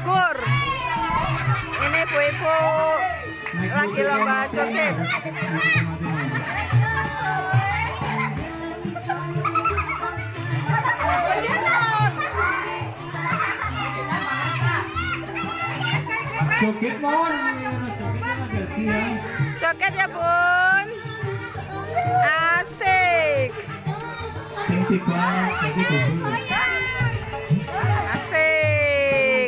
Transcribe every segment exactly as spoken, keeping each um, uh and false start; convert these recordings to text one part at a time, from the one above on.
Bukur. Ini ibu-ibu lagi lomba joget. Joget mohon, joget ya bun, asik. Asik.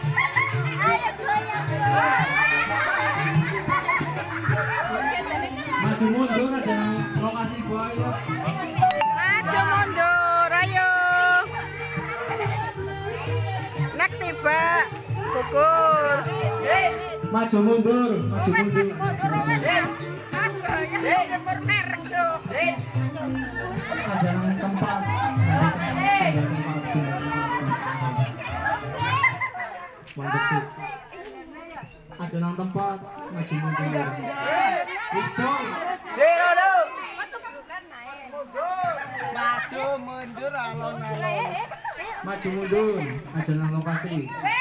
Maju mundur ada lokasi buaya. Maju mundur, ayo. Nek tiba, Bukur. Maju mundur, maju mundur. Ada nang tempat. Ada nang tempat, maju mundur. Isto. Maju mundur alon-alon. Maju mundur, ada nang lokasi.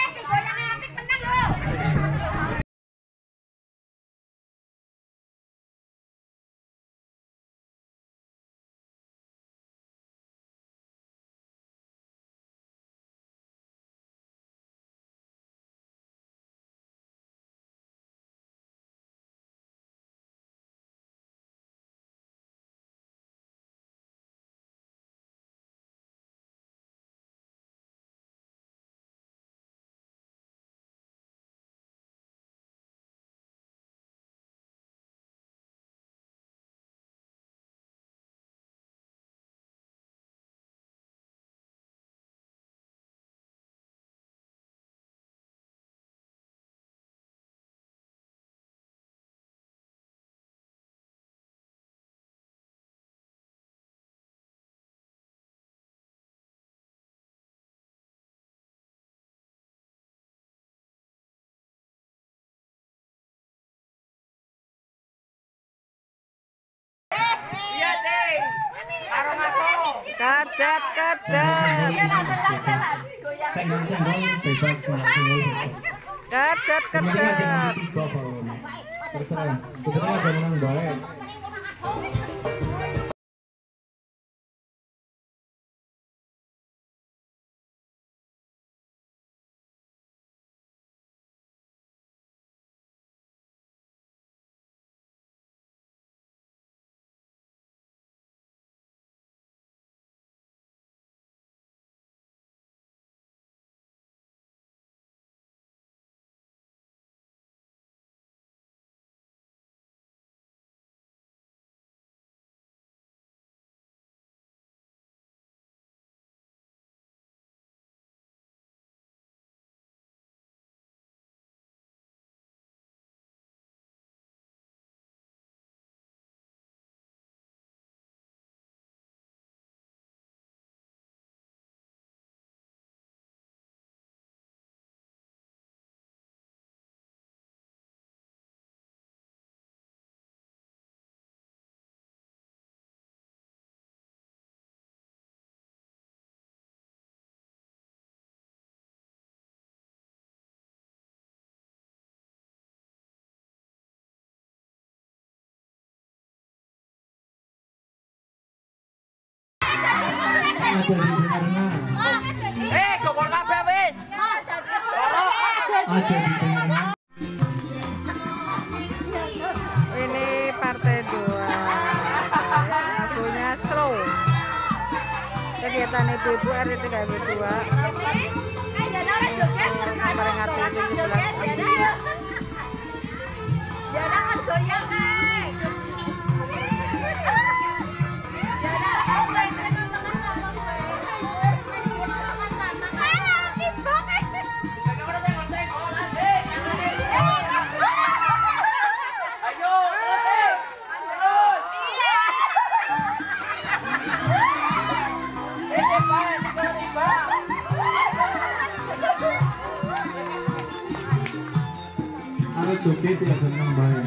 Kacat, kacat. Kacat, kacat. Terserah, kita aja menang baik. Eh, gopol kabeh wis. Aja didengar. Ini partai dua. Lagunya slow. Kegiatan ibu-ibu R T K W dua. Memperingati tujuh belas Agustus. Jangan goyang, Kak. Aku joget ya seneng banget.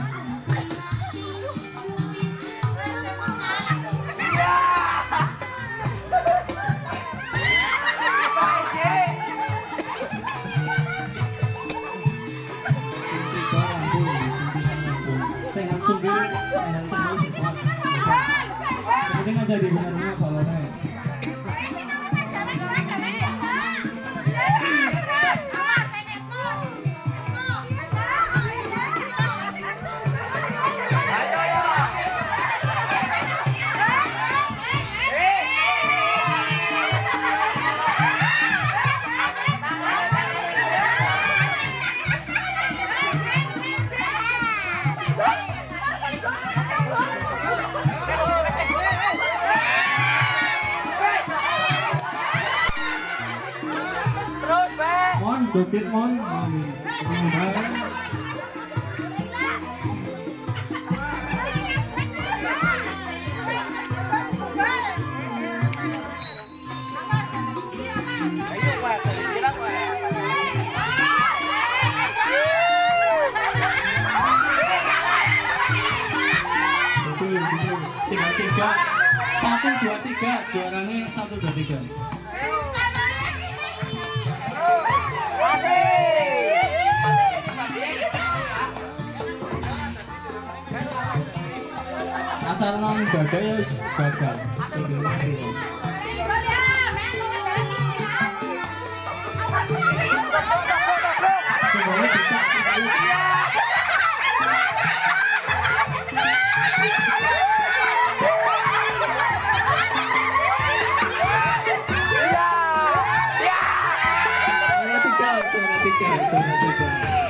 yang jadi benernya balonnya. Mon, joget mon. Tinggal tiga, satu dua tiga, juaranya satu dua tiga. Asal non badai ya gagal. Semuanya bisa.